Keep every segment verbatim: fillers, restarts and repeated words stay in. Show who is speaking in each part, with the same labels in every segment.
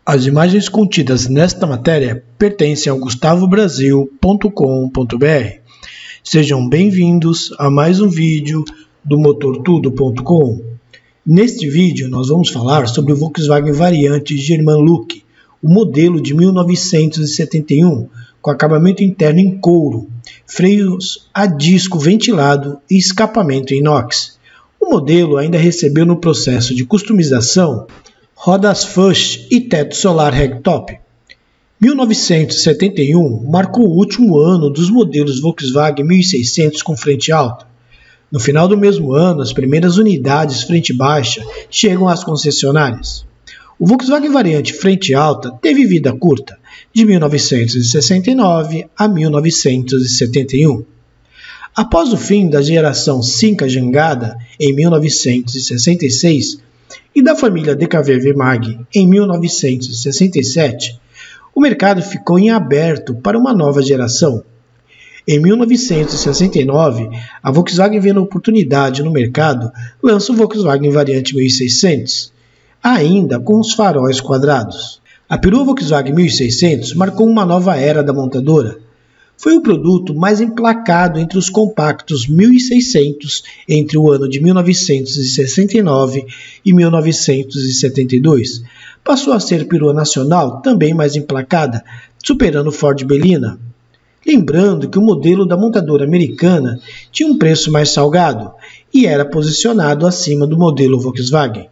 Speaker 1: As imagens contidas nesta matéria pertencem ao gustavo brasil ponto com ponto br. Sejam bem-vindos a mais um vídeo do motor tudo ponto com. Neste vídeo nós vamos falar sobre o Volkswagen Variante German Look, o modelo de mil novecentos e setenta e um, com acabamento interno em couro, freios a disco ventilado e escapamento em inox. O modelo ainda recebeu no processo de customização rodas Fuchs e teto solar ragtop. mil novecentos e setenta e um marcou o último ano dos modelos Volkswagen mil e seiscentos com frente alta. No final do mesmo ano, as primeiras unidades frente baixa chegam às concessionárias. O Volkswagen Variante frente alta teve vida curta, de mil novecentos e sessenta e nove a mil novecentos e setenta e um. Após o fim da geração Cinca Jangada, em mil novecentos e sessenta e seis, e da família D K V V Mag em mil novecentos e sessenta e sete, o mercado ficou em aberto para uma nova geração. Em mil novecentos e sessenta e nove, a Volkswagen, vendo oportunidade no mercado, lança o Volkswagen Variante mil e seiscentos, ainda com os faróis quadrados. A perua Volkswagen mil e seiscentos marcou uma nova era da montadora. Foi o produto mais emplacado entre os compactos mil e seiscentos entre o ano de mil novecentos e sessenta e nove e mil novecentos e setenta e dois. Passou a ser perua nacional também mais emplacada, superando o Ford Belina. Lembrando que o modelo da montadora americana tinha um preço mais salgado e era posicionado acima do modelo Volkswagen.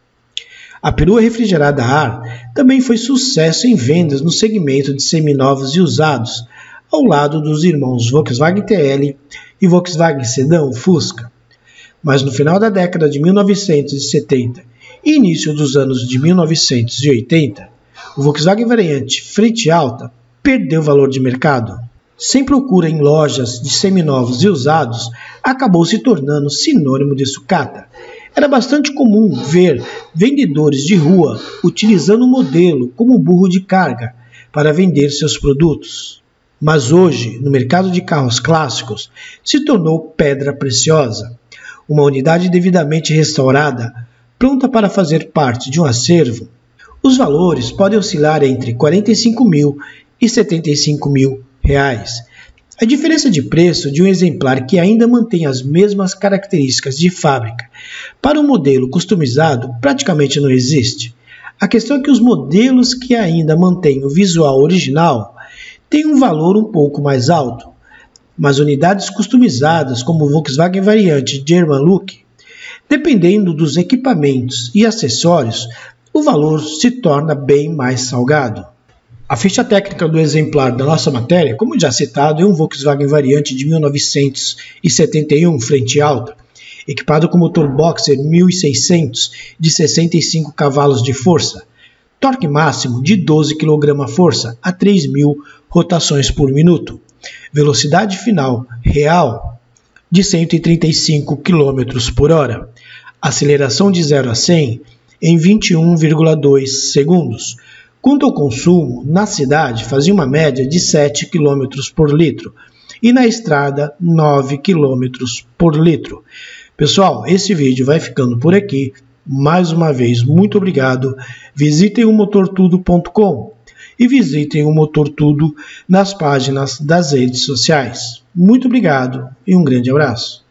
Speaker 1: A perua refrigerada a ar também foi sucesso em vendas no segmento de seminovos e usados, ao lado dos irmãos Volkswagen T L e Volkswagen Sedã Fusca. Mas no final da década de mil novecentos e setenta e início dos anos de mil novecentos e oitenta, o Volkswagen Variante frente alta perdeu valor de mercado. Sem procura em lojas de seminovos e usados, acabou se tornando sinônimo de sucata. Era bastante comum ver vendedores de rua utilizando o modelo como burro de carga para vender seus produtos. Mas hoje, no mercado de carros clássicos, se tornou pedra preciosa. Uma unidade devidamente restaurada, pronta para fazer parte de um acervo. Os valores podem oscilar entre quarenta e cinco mil e setenta e cinco mil reais. A diferença de preço de um exemplar que ainda mantém as mesmas características de fábrica para um modelo customizado praticamente não existe. A questão é que os modelos que ainda mantêm o visual original têm um valor um pouco mais alto, mas unidades customizadas como o Volkswagen Variante German Look, dependendo dos equipamentos e acessórios, o valor se torna bem mais salgado. A ficha técnica do exemplar da nossa matéria, como já citado, é um Volkswagen Variante de mil novecentos e setenta e um frente alta, equipado com motor Boxer mil e seiscentos de sessenta e cinco cavalos de força, torque máximo de doze quilograma-força a três mil rotações por minuto, velocidade final real de cento e trinta e cinco quilômetros por hora, aceleração de zero a cem em vinte e um vírgula dois segundos. Quanto ao consumo, na cidade fazia uma média de sete quilômetros por litro e na estrada nove quilômetros por litro. Pessoal, esse vídeo vai ficando por aqui. Mais uma vez, muito obrigado. Visitem o motor tudo ponto com e visitem o Motor Tudo nas páginas das redes sociais. Muito obrigado e um grande abraço.